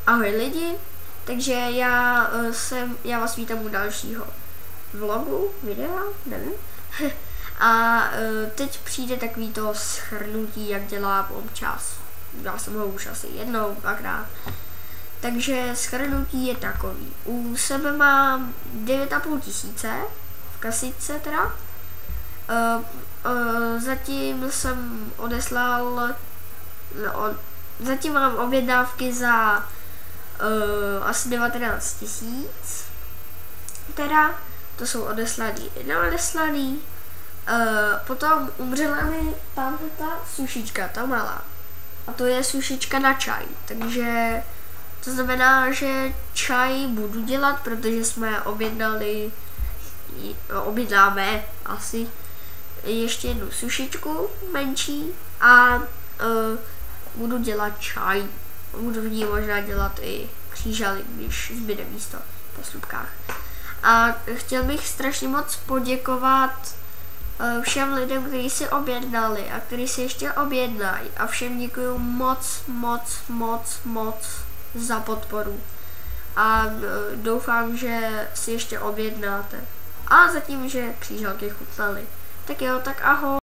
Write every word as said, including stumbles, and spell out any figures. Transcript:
Ahoj lidi, takže já uh, jsem, já vás vítám u dalšího vlogu, videa, nevím. A uh, teď přijde takový to shrnutí, jak dělám občas. Já jsem ho už asi jednou, dvakrát. Takže shrnutí je takový. U sebe mám devět a půl tisíce, v kasičce teda. Uh, uh, zatím jsem odeslal, no, zatím mám objednávky za uh, asi devatenáct tisíc. Teda, to jsou odeslaný i neodeslaný. Uh, potom umřela mi tam ta sušička, ta malá. A to je sušička na čaj, takže to znamená, že čaj budu dělat, protože jsme objednali, objednáme asi ještě jednu sušičku menší a uh, budu dělat čaj. Budu v ní možná dělat i křížaly, když zbyde místo po slupkách. A chtěl bych strašně moc poděkovat uh, všem lidem, kteří si objednali a kteří si ještě objednají. A všem děkuju moc, moc, moc, moc za podporu. A uh, doufám, že si ještě objednáte. A zatím, že křížalky chutnaly. Tak jo, tak ahoj.